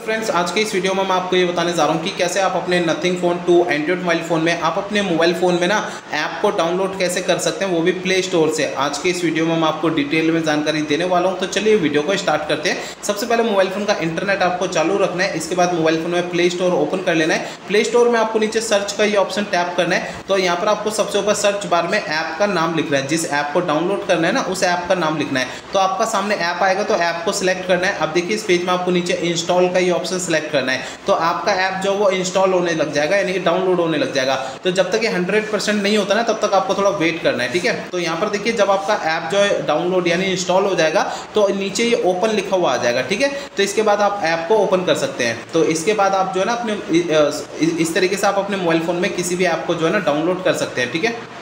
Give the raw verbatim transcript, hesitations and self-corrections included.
Friends, आज के इस वीडियो में मैं आपको ये बताने जा रहा हूँ कि कैसे आप अपने Nothing phone two Android mobile phone में आप अपने मोबाइल फ़ोन में ना ऐप को डाउनलोड कैसे कर सकते हैं, वो भी प्ले स्टोर से। आज के इस वीडियो में मैं आपको डिटेल में जानकारी देने वाला हूँ। तो चलिए वीडियो को स्टार्ट करते हैं। सबसे पहले मोबाइल फ़ोन का इंटरनेट आपको चालू रखना है। इसके बाद मोबाइल फ़ोन में प्ले स्टोर ओपन कर लेना है। प्ले स्टोर में आपको नीचे सर्च का ये ऑप्शन टैप करना है। तो यहाँ पर आपको सबसे ऊपर सर्च बार में ऐप का नाम लिखना है। जिस ऐप को डाउनलोड करना है ना, उस ऐप का नाम लिखना है। तो आपका सामने ऐप आएगा तो ऐप को सिलेक्ट करना है। अब देखिए इस पेज में आपको नीचे इंस्टॉल का ये ऑप्शन सेलेक्ट करना है। तो आपका ऐप जो वो इंस्टॉल होने लग जाएगा, यानी कि डाउनलोड होने लग जाएगा। तो जब तक ये हंड्रेड परसेंट नहीं होता ना, तब तक आपको थोड़ा वेट करना है, ठीक है। तो यहाँ पर देखिए जब आपका ऐप जो है डाउनलोड यानी इंस्टॉल हो जाएगा तो नीचे ये ओपन लिखा हुआ आ जाएगा, ठीक है। तो इसके बाद आप ऐप को ओपन कर सकते हैं। तो इसके बाद आप जो है ना अपने इस तरीके से आप अपने मोबाइल फ़ोन में किसी भी ऐप को जो है ना डाउनलोड कर सकते हैं, ठीक है।